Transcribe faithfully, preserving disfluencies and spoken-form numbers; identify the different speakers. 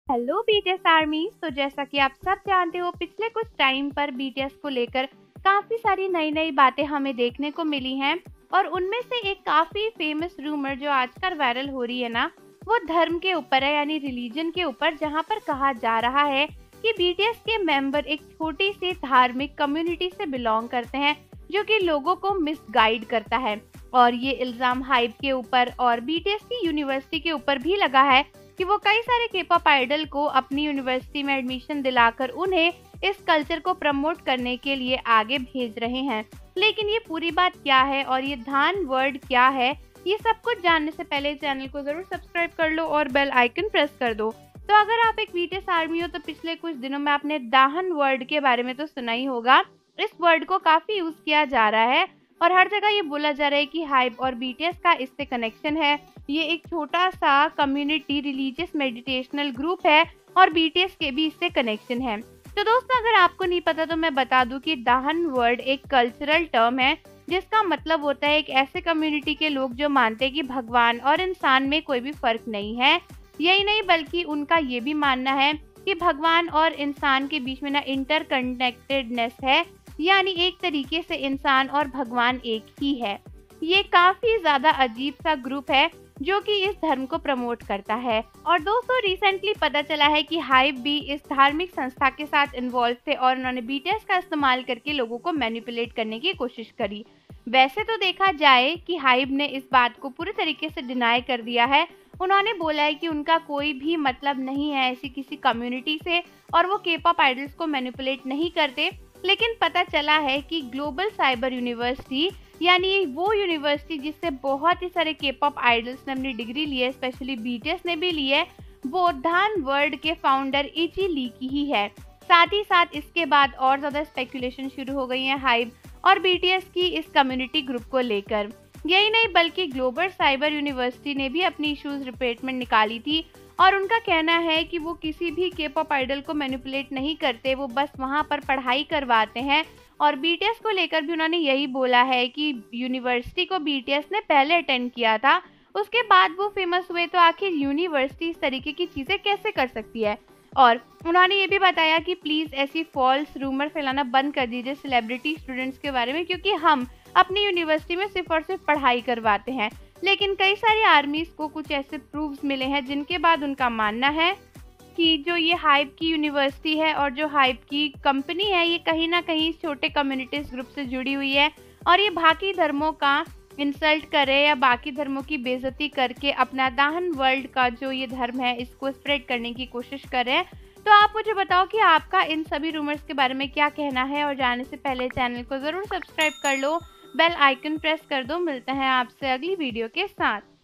Speaker 1: Hello BTS army. तो जैसा कि आप सब जानते हो, पिछले कुछ टाइम पर बीटीएस को लेकर काफी सारी नई नई बातें हमें देखने को मिली हैं और उनमें से एक काफी फेमस रूमर जो आजकल वायरल हो रही है ना, वो धर्म के ऊपर है, यानी रिलीजन के ऊपर, जहां पर कहा जा रहा है कि बीटीएस के मेंबर एक छोटी सी धार्मिक कम्युनिटी से बिलोंग करते हैं जो कि लोगों को मिसगाइड करता है। और ये इल्जाम हाइप के ऊपर और बीटीएस की यूनिवर्सिटी के ऊपर भी लगा है कि वो कई सारे के-पॉप आइडल को अपनी यूनिवर्सिटी में एडमिशन दिलाकर उन्हें इस कल्चर को प्रमोट करने के लिए आगे भेज रहे हैं। लेकिन ये पूरी बात क्या है और ये धान वर्ड क्या है, ये सब कुछ जानने से पहले चैनल को जरूर सब्सक्राइब कर लो और बेल आइकन प्रेस कर दो। तो अगर आप एक बीटीएस आर्मी हो तो पिछले कुछ दिनों में आपने दाहन वर्ड के बारे में तो सुना ही होगा। इस वर्ड को काफी यूज किया जा रहा है और हर जगह ये बोला जा रहा है कि हाइप और बीटीएस का इससे कनेक्शन है। ये एक छोटा सा कम्युनिटी रिलीजियस मेडिटेशनल ग्रुप है और बीटीएस के भी इससे कनेक्शन है। तो दोस्तों, अगर आपको नहीं पता तो मैं बता दूं कि दाहन वर्ड एक कल्चरल टर्म है जिसका मतलब होता है एक ऐसे कम्युनिटी के लोग जो मानते हैं कि भगवान और इंसान में कोई भी फर्क नहीं है। यही नहीं बल्कि उनका ये भी मानना है कि भगवान और इंसान के बीच में ना इंटरकनेक्टेडनेस है, यानी एक तरीके से इंसान और भगवान एक ही है। ये काफी ज्यादा अजीब सा ग्रुप है जो कि इस धर्म को प्रमोट करता है। और दोस्तों, रिसेंटली पता चला है कि हाइप भी इस धार्मिक संस्था के साथ इन्वॉल्व थे और उन्होंने बीटीएस का इस्तेमाल करके लोगों को मैनिपुलेट करने की कोशिश करी। वैसे तो देखा जाए कि हाइप ने इस बात को पूरी तरीके से डिनाई कर दिया है। उन्होंने बोला है कि उनका कोई भी मतलब नहीं है ऐसी किसी कम्युनिटी से और वो के-पॉप आइडल्स को मैनिपुलेट नहीं करते। लेकिन पता चला है कि ग्लोबल साइबर यूनिवर्सिटी, यानी वो यूनिवर्सिटी जिससे बहुत ही सारे के-पॉप आइडल्स ने अपनी डिग्री ली है, स्पेशली बीटीएस ने भी ली है, वो धान वर्ड के फाउंडर इची ली की ही है। साथ ही साथ इसके बाद और ज्यादा स्पेकुलेशन शुरू हो गई है हाइप और बीटीएस की इस कम्युनिटी ग्रुप को लेकर। यही नहीं बल्कि ग्लोबल साइबर यूनिवर्सिटी ने भी अपनी इश्यूज रिपोर्ट निकाली थी और उनका कहना है कि वो किसी भी के-पॉप आइडल को मैनिपुलेट नहीं करते, वो बस वहां पर पढ़ाई करवाते हैं। और बीटीएस को लेकर भी उन्होंने यही बोला है कि यूनिवर्सिटी को बीटीएस ने पहले अटेंड किया था, उसके बाद वो फेमस हुए, तो आखिर यूनिवर्सिटी इस तरीके की चीजें कैसे कर सकती है। और उन्होंने ये भी बताया कि प्लीज ऐसी फॉल्स रूमर फैलाना बंद कर दीजिए सेलिब्रिटी स्टूडेंट्स के बारे में, क्योंकि हम अपनी यूनिवर्सिटी में सिर्फ और सिर्फ पढ़ाई करवाते हैं। लेकिन कई सारी आर्मीज को कुछ ऐसे प्रूफ्स मिले हैं जिनके बाद उनका मानना है कि जो ये हाइप की यूनिवर्सिटी है और जो हाइप की कंपनी है, ये कहीं ना कहीं छोटे कम्युनिटीज ग्रुप से जुड़ी हुई है और ये बाकी धर्मों का इंसल्ट करे या बाकी धर्मों की बेइज्जती करके अपना दाहन वर्ल्ड का जो ये धर्म है इसको स्प्रेड करने की कोशिश करे। तो आप मुझे बताओ कि आपका इन सभी रूमर्स के बारे में क्या कहना है और जाने से पहले चैनल को जरूर सब्सक्राइब कर लो, बेल आइकन प्रेस कर दो। मिलते हैं आपसे अगली वीडियो के साथ।